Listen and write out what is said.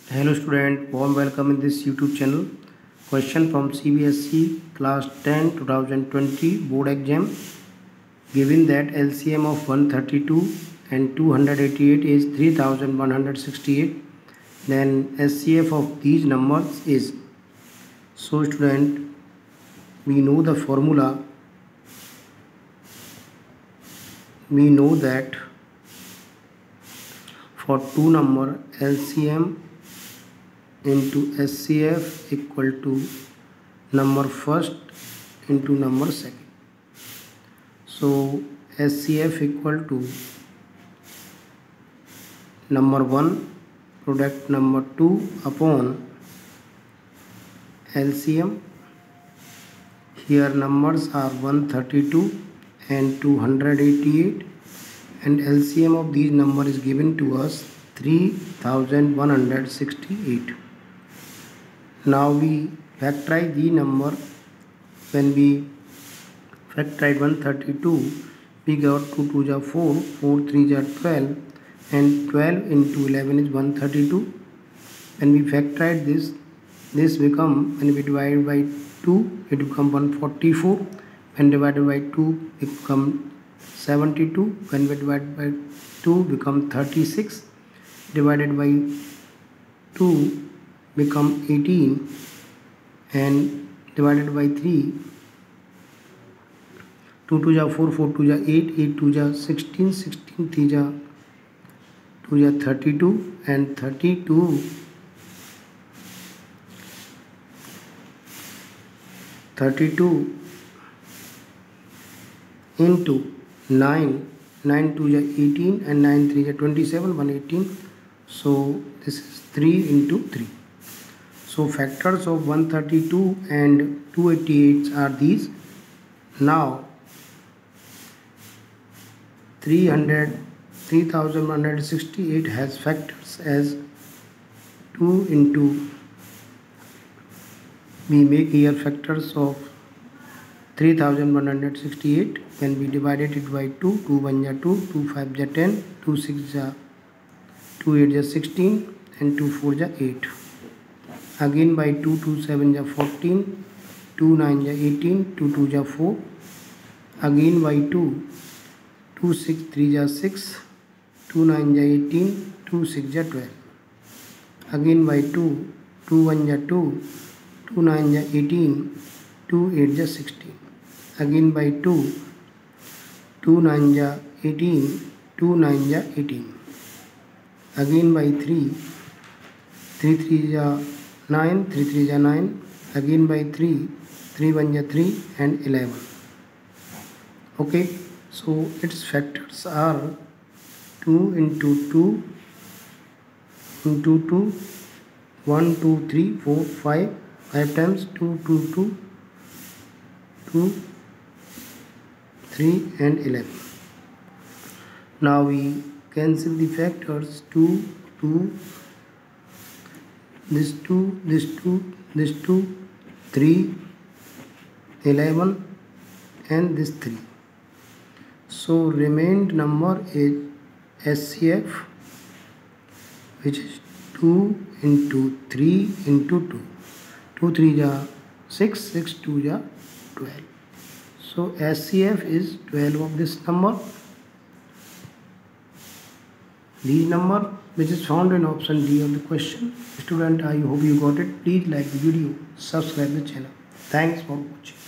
Hello student, warm welcome in this YouTube channel. Question from CBSE class 10 2020 board exam. Given that LCM of 132 and 288 is 3168, then SCF of these numbers is. So student, we know the formula. We know that for two number LCM into SCF equal to number first into number second. So SCF equal to number 1 product number 2 upon LCM. Here numbers are 132 and 288 and LCM of these numbers is given to us 3168. Now we factorize the number. When we factorize 132, we got 2 2s are 4, 4 3s are 12, and 12 into 11 is 132. When we factorize this become, when we divide by 2, it become 144. When divided by 2, it become 72. When we divide by 2, become 36. Divided by 2 become 18, and divided by 3, 2 2s are 4, 4 2s are 8, 8 2s are 16, 16 3s are 2s are 32, and 32 into 9, 9 2s are 18, and 9 3s are 27, 118. So this is 3 into 3. So factors of 132 and 288 are these. Now 3168 has factors as 2 into, we make here factors of 3168. When we divided it by 2, 2 1 are 2, 2 5 are 10, 2 6 are 2 8 is 16, and 2 4 is 8. Again by 2, 2 7 is 14, 2 9 is 18, 2 2 is 4. Again by 2, 2 6 3 is 6, 2 9 is 18, 2 6 is 12. Again by 2, 2 1 is 2, 2 9 is 18, 2 8 is 16. Again by 2, 2 9 is 18, 2 9 is 18. Again by 3, 3 3 is 9, 3 3 is 9. Again by 3, 3 1 is 3, and 11. Okay, so its factors are 2 into 2 into 2, 1 2 3 4 5, 5 times 2 2 2, 2 3 and 11. Now we cancel the factors. 2 2, this 2, this 2, this 2, 3, 11, and this 3. So remained number is SCF, which is 2 into 3 into 2. 2 3 is 6, 6 2 is 12. So SCF is 12 of this number. These number which is found in option D of the question. Student, I hope you got it. Please like the video, subscribe the channel. Thanks for watching.